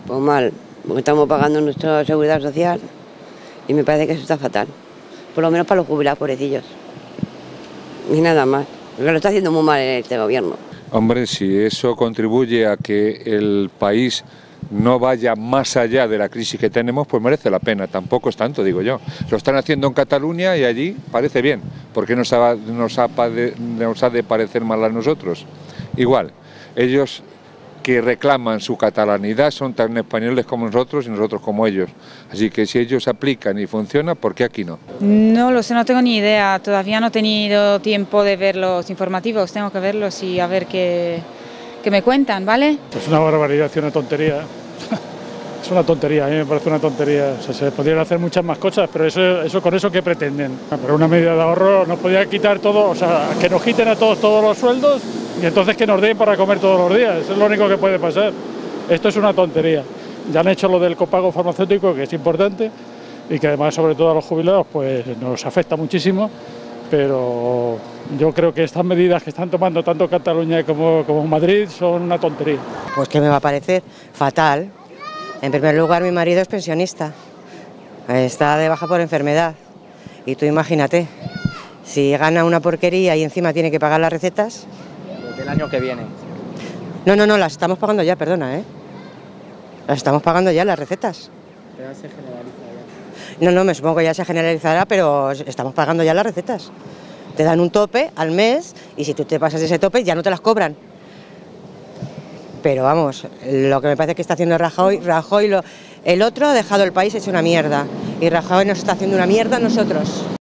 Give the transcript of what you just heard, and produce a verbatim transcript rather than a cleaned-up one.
Pues mal, porque estamos pagando nuestra seguridad social y me parece que eso está fatal. Por lo menos para los jubilados, pobrecillos. Y nada más, porque lo está haciendo muy mal este gobierno. Hombre, si eso contribuye a que el país no vaya más allá de la crisis que tenemos, pues merece la pena. Tampoco es tanto, digo yo. Lo están haciendo en Cataluña y allí parece bien. ¿Por qué nos ha, nos ha, nos ha de parecer mal a nosotros? Igual, ellos que reclaman su catalanidad son tan españoles como nosotros y nosotros como ellos. Así que si ellos aplican y funciona, ¿por qué aquí no? No lo sé, no tengo ni idea. Todavía no he tenido tiempo de ver los informativos. Tengo que verlos y a ver qué, qué me cuentan, ¿vale? Es una barbaridad y una tontería. Es una tontería, a mí me parece una tontería. O sea, se podrían hacer muchas más cosas, pero eso, eso con eso ¿qué pretenden? Pero una medida de ahorro nos podría quitar todo, o sea, que nos quiten a todos todos los sueldos y entonces que nos den para comer todos los días. Eso es lo único que puede pasar. Esto es una tontería. Ya han hecho lo del copago farmacéutico, que es importante, y que además, sobre todo a los jubilados, pues nos afecta muchísimo, pero yo creo que estas medidas que están tomando tanto Cataluña como, como Madrid son una tontería. Pues que me va a parecer fatal. En primer lugar, mi marido es pensionista, está de baja por enfermedad, y tú imagínate, si gana una porquería y encima tiene que pagar las recetas... Del año que viene. No, no, no, las estamos pagando ya, perdona, ¿eh? Las estamos pagando ya, las recetas. Pero se generaliza ya. No, no, me supongo que ya se generalizará, pero estamos pagando ya las recetas. Te dan un tope al mes y si tú te pasas de ese tope ya no te las cobran. Pero vamos, lo que me parece que está haciendo Rajoy, Rajoy lo, el otro ha dejado el país hecho una mierda y Rajoy nos está haciendo una mierda a nosotros.